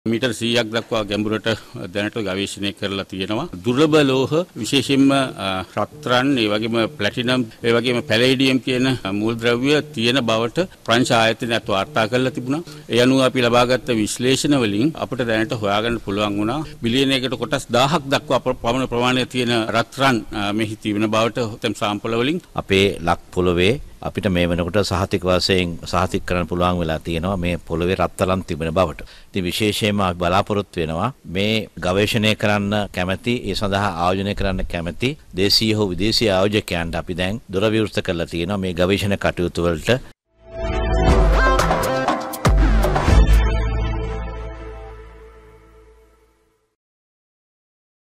Metre 100ක් දක්වා ගැඹුරට දැනට ගවේෂණය කරලා තියෙනවා. දුර්ලභ ලෝහ විශේෂයෙන්ම රත්රන්, ඒ වගේම ප්ලැටිනම්, ඒ වගේම පැලේඩියම් කියන මූලද්‍රව්‍ය තියෙන බවට ප්‍රංශ ආයතනයත් වාර්තා කරලා තිබුණා. ඒ අනුව අපි ලබාගත් විශ්ලේෂණ වලින් අපිට දැනට හොයාගන්න පුළුවන් වුණා බිලියනයකට කොටස් 1000ක් දක්වා පමණ ප්‍රමාණය තියෙන රත්රන් මෙහි තිබෙන බවට තම සාම්පල වලින් අපේ ලක් පොළවේ අපිට මේ වෙනකොට සහතික වශයෙන් සහතික කරන්න පුළුවන් වෙලා තියෙනවා මේ පොළවේ රත්තරන් තිබෙන බවට. ඉතින් විශේෂයෙන්ම අපි බලාපොරොත්තු වෙනවා මේ ගවේෂණය කරන්න කැමැති, ඒ සඳහා ආයෝජනය කරන්න කැමැති දේශීය හෝ විදේශීය ආයෝජකයන්ට අපි දැන් දොර විවෘත කරලා තියෙනවා මේ ගවේෂණ කටයුතු වලට